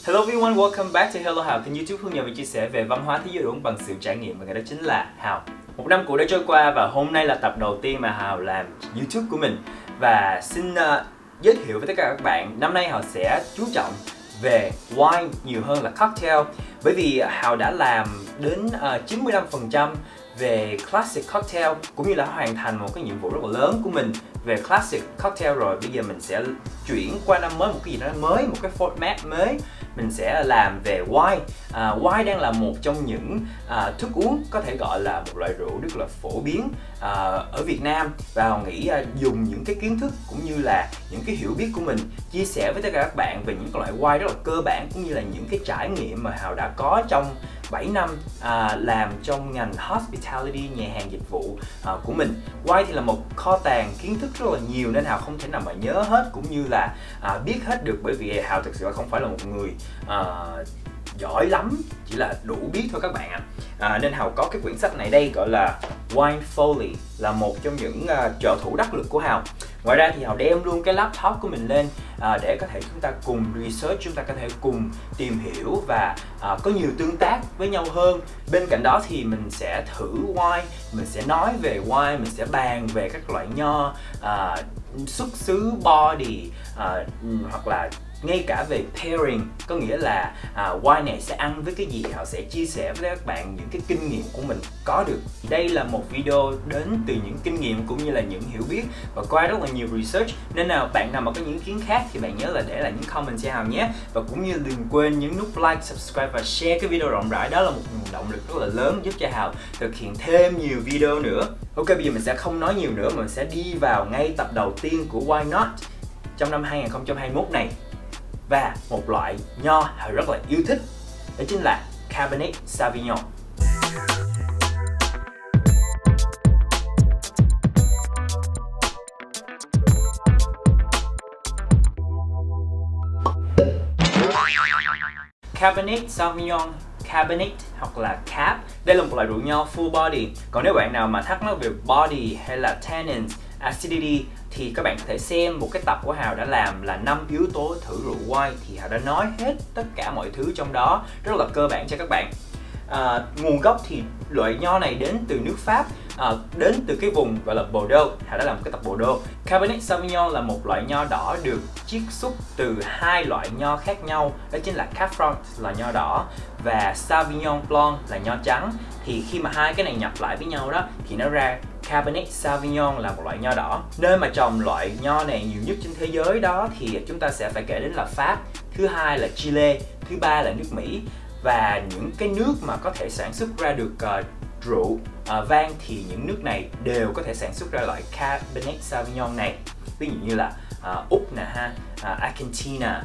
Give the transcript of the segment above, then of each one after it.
Hello everyone, welcome back to Hello Hào, kênh YouTube hướng dẫn và chia sẻ về văn hóa thế giới đồ uống bằng sự trải nghiệm, và người đó chính là Hào. Một năm cũ đã trôi qua và hôm nay là tập đầu tiên mà Hào làm YouTube của mình. Và xin giới thiệu với tất cả các bạn, năm nay Hào sẽ chú trọng về wine nhiều hơn là cocktail. Bởi vì Hào đã làm đến 95% về classic cocktail, cũng như là hoàn thành một cái nhiệm vụ rất là lớn của mình về classic cocktail rồi. Bây giờ mình sẽ chuyển qua năm mới một cái gì đó mới, một cái format mới. Mình sẽ làm về wine. Wine đang là một trong những thức uống có thể gọi là một loại rượu rất là phổ biến ở Việt Nam. Và Hào nghĩ dùng những cái kiến thức cũng như là những cái hiểu biết của mình chia sẻ với tất cả các bạn về những loại wine rất là cơ bản, cũng như là những cái trải nghiệm mà Hào đã có trong 7 năm làm trong ngành hospitality, nhà hàng dịch vụ của mình. Wine thì là một kho tàng kiến thức rất là nhiều nên Hào không thể nào mà nhớ hết cũng như là biết hết được, bởi vì Hào thực sự không phải là một người giỏi lắm, chỉ là đủ biết thôi các bạn ạ. Nên Hào có cái quyển sách này đây gọi là Wine Folly, là một trong những trợ thủ đắc lực của Hào. Ngoài ra thì Hào đem luôn cái laptop của mình lên để có thể chúng ta cùng research, chúng ta có thể cùng tìm hiểu và có nhiều tương tác với nhau hơn. Bên cạnh đó thì mình sẽ thử wine, mình sẽ nói về wine, mình sẽ bàn về các loại nho, xuất xứ, body, hoặc là ngay cả về pairing, có nghĩa là wine này sẽ ăn với cái gì. Họ sẽ chia sẻ với các bạn những cái kinh nghiệm của mình có được. Đây là một video đến từ những kinh nghiệm cũng như là những hiểu biết và qua rất là nhiều research, nên nào bạn nào mà có những ý kiến khác thì bạn nhớ là để lại những comment cho Hào nhé. Và cũng như đừng quên nhấn nút like, subscribe và share cái video rộng rãi. Đó là một nguồn động lực rất là lớn giúp cho Hào thực hiện thêm nhiều video nữa. Ok, bây giờ mình sẽ không nói nhiều nữa mà mình sẽ đi vào ngay tập đầu tiên của Why Not trong năm 2021 này. Và một loại nho Hào rất là yêu thích, đó chính là Cabernet Sauvignon. Cabernet Sauvignon, Cabernet hoặc là Cab, đây là một loại rượu nho full body. Còn nếu bạn nào mà thắc mắc về body hay là tannins, acidity thì các bạn có thể xem một cái tập của Hào đã làm là 5 yếu tố thử rượu wine, thì Hào đã nói hết tất cả mọi thứ trong đó rất là cơ bản cho các bạn. Nguồn gốc thì loại nho này đến từ nước Pháp, đến từ cái vùng gọi là Bordeaux. Hào đã làm một cái tập Bordeaux. Cabernet Sauvignon là một loại nho đỏ được chiết xuất từ hai loại nho khác nhau, đó chính là Cab Franc là nho đỏ và Sauvignon Blanc là nho trắng. Thì khi mà hai cái này nhập lại với nhau đó thì nó ra Cabernet Sauvignon là một loại nho đỏ. Nơi mà trồng loại nho này nhiều nhất trên thế giới đó thì chúng ta sẽ phải kể đến là Pháp, thứ hai là Chile, thứ ba là nước Mỹ. Và những cái nước mà có thể sản xuất ra được rượu vang thì những nước này đều có thể sản xuất ra loại Cabernet Sauvignon này. Ví dụ như là Úc nè ha, Argentina.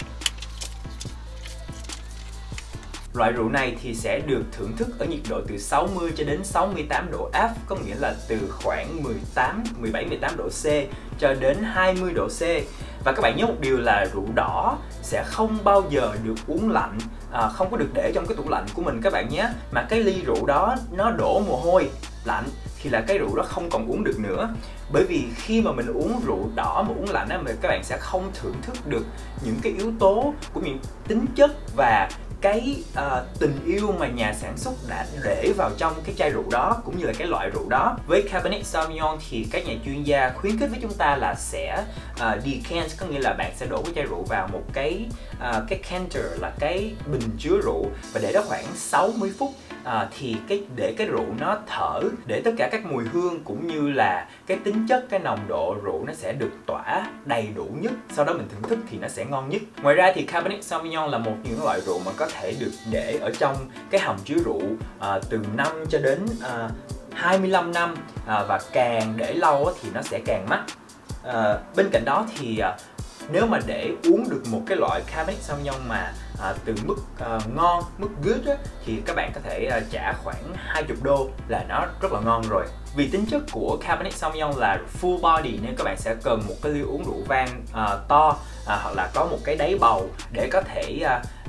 Loại rượu này thì sẽ được thưởng thức ở nhiệt độ từ 60 cho đến 68 độ F, có nghĩa là từ khoảng 17-18 độ C cho đến 20 độ C. Và các bạn nhớ một điều là rượu đỏ sẽ không bao giờ được uống lạnh, không có được để trong cái tủ lạnh của mình các bạn nhé. Mà cái ly rượu đó nó đổ mồ hôi lạnh thì là cái rượu đó không còn uống được nữa. Bởi vì khi mà mình uống rượu đỏ mà uống lạnh á, các bạn sẽ không thưởng thức được những cái yếu tố của những tính chất và cái tình yêu mà nhà sản xuất đã để vào trong cái chai rượu đó, cũng như là cái loại rượu đó. Với Cabernet Sauvignon thì các nhà chuyên gia khuyến khích với chúng ta là sẽ decant, có nghĩa là bạn sẽ đổ cái chai rượu vào một cái canter là cái bình chứa rượu và để đó khoảng 60 phút. Thì để cái rượu nó thở, để tất cả các mùi hương cũng như là cái tính chất, cái nồng độ rượu nó sẽ được tỏa đầy đủ nhất, sau đó mình thưởng thức thì nó sẽ ngon nhất. Ngoài ra thì Cabernet Sauvignon là một những loại rượu mà có thể được để ở trong cái hầm chứa rượu từ 5 cho đến 25 năm, và càng để lâu thì nó sẽ càng mắc. Bên cạnh đó thì nếu mà để uống được một cái loại Cabernet Sauvignon mà từ mức ngon, mức good á, thì các bạn có thể trả khoảng 20 đô là nó rất là ngon rồi. Vì tính chất của Cabernet Sauvignon là full body nên các bạn sẽ cần một cái ly uống rượu vang to, hoặc là có một cái đáy bầu để có thể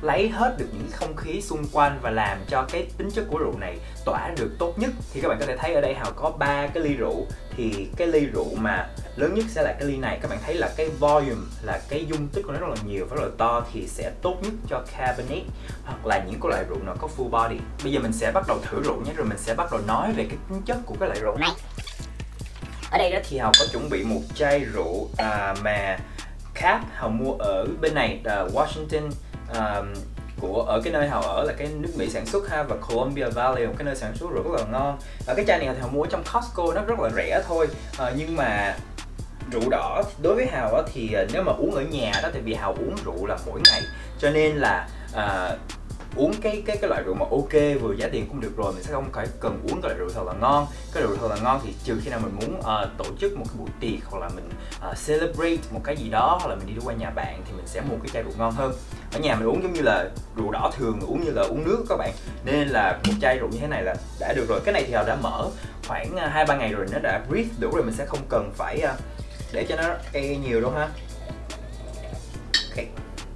lấy hết được những không khí xung quanh và làm cho cái tính chất của rượu này tỏa được tốt nhất. Thì các bạn có thể thấy ở đây Hào có 3 cái ly rượu, thì cái ly rượu mà lớn nhất sẽ là cái ly này. Các bạn thấy là cái volume, là cái dung tích của nó rất là nhiều, rất là to, thì sẽ tốt nhất cho Cabernet hoặc là những cái loại rượu nào có full body. Bây giờ mình sẽ bắt đầu thử rượu nhé, rồi mình sẽ bắt đầu nói về cái tính chất của cái loại rượu này. Ở đây đó thì Hào có chuẩn bị một chai rượu mà Cab Hào mua ở bên này, Washington, của ở cái nơi Hào ở là cái nước Mỹ sản xuất ha, và Columbia Valley, một cái nơi sản xuất rượu rất là ngon. Cái chai này thì Hào mua trong Costco, nó rất là rẻ thôi, nhưng mà rượu đỏ đối với Hào thì nếu mà uống ở nhà đó, tại vì Hào uống rượu là mỗi ngày, cho nên là uống cái loại rượu mà ok vừa giá tiền cũng được rồi, mình sẽ không phải cần uống cái loại rượu thật là ngon. Cái rượu thật là ngon thì trừ khi nào mình muốn tổ chức một cái buổi tiệc, hoặc là mình celebrate một cái gì đó, hoặc là mình đi qua nhà bạn thì mình sẽ mua cái chai rượu ngon hơn. Ở nhà mình uống giống như là rượu đỏ thường, uống như là uống nước các bạn, nên là một chai rượu như thế này là đã được rồi. Cái này thì Hào đã mở khoảng 2-3 ngày rồi, nó đã breathe đủ rồi, mình sẽ không cần phải để cho nó nhiều đâu ha. Okay.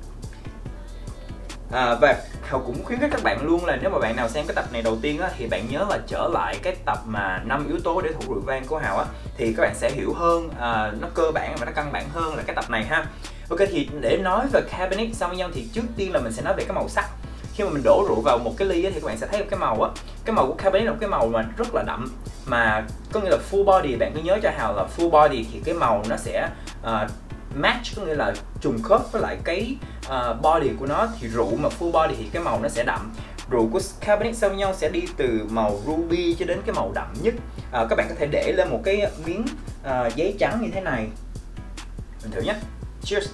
Và Hào cũng khuyến khích các bạn luôn là nếu mà bạn nào xem cái tập này đầu tiên thì bạn nhớ là trở lại cái tập mà 5 yếu tố để thủ rượu vang của Hào thì các bạn sẽ hiểu hơn, nó cơ bản và nó căn bản hơn là cái tập này ha. Ok, thì để nói về Cabernet Sauvignon thì trước tiên là mình sẽ nói về cái màu sắc. Khi mà mình đổ rượu vào một cái ly thì các bạn sẽ thấy cái màu cái màu của Cabernet là một cái màu mà rất là đậm, mà có nghĩa là full body. Bạn cứ nhớ cho Hào là full body thì cái màu nó sẽ match, có nghĩa là trùng khớp với lại cái body của nó. Thì rượu mà full body thì cái màu nó sẽ đậm. Rượu của Cabernet Sauvignon sẽ đi từ màu ruby cho đến cái màu đậm nhất. Các bạn có thể để lên một cái miếng giấy trắng như thế này. Mình thử nhé. Cheers.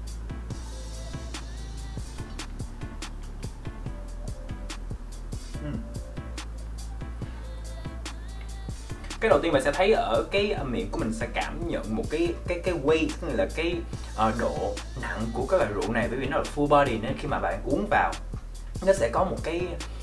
Cái đầu tiên bạn sẽ thấy ở cái miệng của mình sẽ cảm nhận một cái weight, tức là cái độ nặng của cái loại rượu này, bởi vì nó là full body nên khi mà bạn uống vào nó sẽ có một cái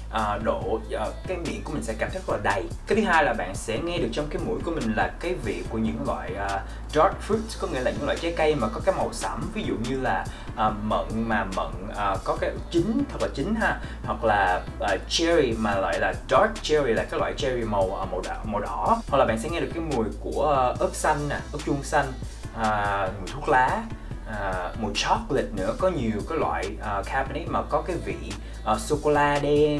độ cái miệng của mình sẽ cảm thấy rất là đầy. Cái thứ hai là bạn sẽ nghe được trong cái mũi của mình là cái vị của những loại dark fruits, có nghĩa là những loại trái cây mà có cái màu sẫm, ví dụ như là mận có cái chín thật là chín ha, hoặc là cherry mà lại là dark cherry, là cái loại cherry màu đỏ, hoặc là bạn sẽ nghe được cái mùi của ớt xanh nè, ớt chuông xanh, mùi thuốc lá, mùi chocolate nữa. Có nhiều cái loại Cabernet mà có cái vị sô cô la đen,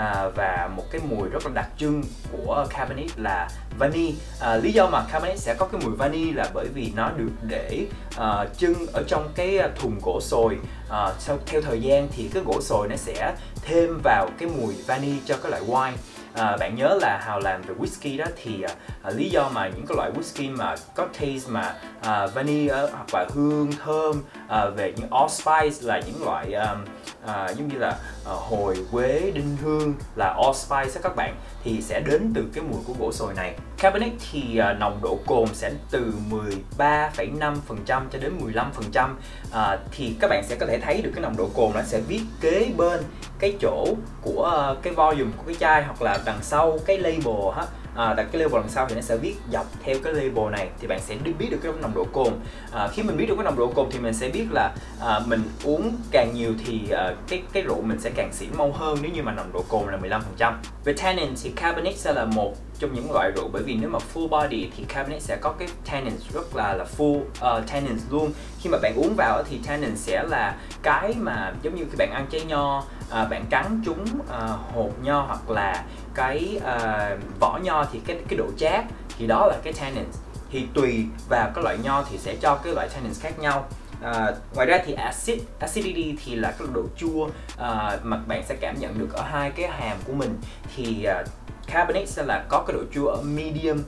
và một cái mùi rất là đặc trưng của Cabernet là vani. Lý do mà Cabernet sẽ có cái mùi vani là bởi vì nó được để chưng ở trong cái thùng gỗ sồi. Theo thời gian thì cái gỗ sồi nó sẽ thêm vào cái mùi vani cho cái loại wine. Bạn nhớ là Hào làm về whisky đó, thì lý do mà những cái loại whisky mà có taste mà vani hoặc là hương thơm về những allspice, là những loại giống như là hồi, quế, đinh hương, là allspice các bạn, thì sẽ đến từ cái mùi của gỗ sồi này. Cabernet thì nồng độ cồn sẽ từ 13,5% cho đến 15%. Thì các bạn sẽ có thể thấy được cái nồng độ cồn nó sẽ viết kế bên cái chỗ của cái volume của cái chai, hoặc là đằng sau cái label ha. Đặt cái label đằng sau thì nó sẽ viết dọc theo cái label này, thì bạn sẽ biết được cái nồng độ cồn. Khi mình biết được cái nồng độ cồn thì mình sẽ biết là mình uống càng nhiều thì cái rượu mình sẽ càng xỉn mau hơn nếu như mà nồng độ cồn là 15%. Về tannin thì Cabernet sẽ là một trong những loại rượu, bởi vì nếu mà full body thì Cabernet sẽ có cái tannin rất là full tannin luôn. Khi mà bạn uống vào thì tannin sẽ là cái mà giống như khi bạn ăn trái nho, bạn cắn trúng hột nho hoặc là cái vỏ nho thì cái độ chát thì đó là cái tannin. Thì tùy vào cái loại nho thì sẽ cho cái loại tannin khác nhau. Ngoài ra thì acidity thì là cái độ chua mà bạn sẽ cảm nhận được ở hai cái hàm của mình. Thì Cabernet sẽ là có cái độ chua ở medium,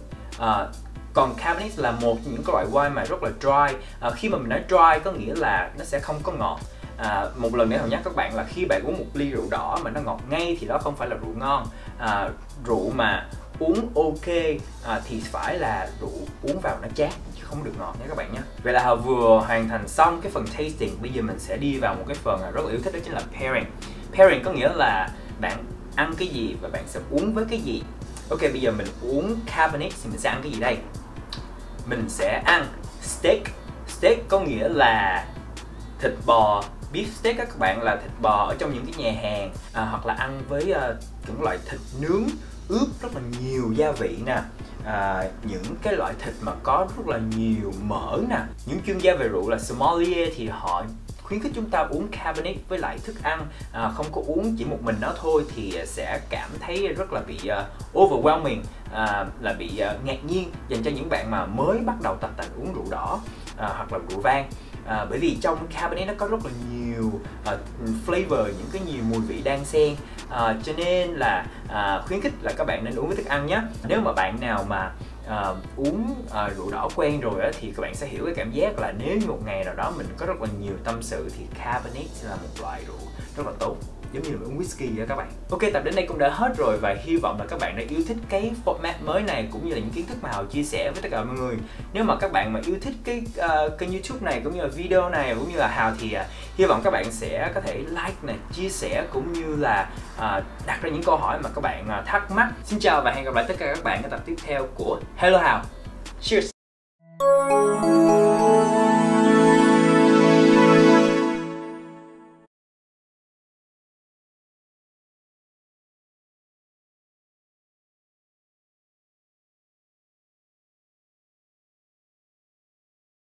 còn Cabernet là một trong những cái loại wine mà rất là dry. Khi mà mình nói dry có nghĩa là nó sẽ không có ngọt. Một lần nữa Hào nhắc các bạn là khi bạn uống một ly rượu đỏ mà nó ngọt ngay thì đó không phải là rượu ngon. Rượu mà uống ok thì phải là rượu uống vào nó chát chứ không được ngọt nha các bạn nhé. Vậy là Hào vừa hoàn thành xong cái phần tasting. Bây giờ mình sẽ đi vào một cái phần rất là yêu thích, đó chính là pairing. Pairing có nghĩa là bạn ăn cái gì và bạn sẽ uống với cái gì. Ok, bây giờ mình uống Cabernet thì mình sẽ ăn cái gì đây? Mình sẽ ăn steak. Steak có nghĩa là thịt bò beef steak các bạn, là thịt bò ở trong những cái nhà hàng, hoặc là ăn với những loại thịt nướng ướp rất là nhiều gia vị nè, những cái loại thịt mà có rất là nhiều mỡ nè. Những chuyên gia về rượu là sommelier thì họ khuyến khích chúng ta uống carbonate với lại thức ăn, không có uống chỉ một mình nó thôi thì sẽ cảm thấy rất là bị overwhelming, là bị ngạc nhiên dành cho những bạn mà mới bắt đầu tập tành uống rượu đỏ hoặc là rượu vang. Bởi vì trong carbonate nó có rất là nhiều flavor, những cái nhiều mùi vị đan xen, cho nên là khuyến khích là các bạn nên uống với thức ăn nhé. Nếu mà bạn nào mà uống rượu đỏ quen rồi á, thì các bạn sẽ hiểu cái cảm giác là nếu như một ngày nào đó mình có rất là nhiều tâm sự thì carbonate sẽ là một loại rượu rất là tốt, giống như là uống whisky vậy các bạn. Ok, tập đến đây cũng đã hết rồi và hy vọng là các bạn đã yêu thích cái format mới này cũng như là những kiến thức mà Hào chia sẻ với tất cả mọi người. Nếu mà các bạn mà yêu thích cái kênh YouTube này cũng như là video này cũng như là Hào thì hy vọng các bạn sẽ có thể like này, chia sẻ cũng như là đặt ra những câu hỏi mà các bạn thắc mắc. Xin chào và hẹn gặp lại tất cả các bạn ở tập tiếp theo của Hello Hào. Cheers.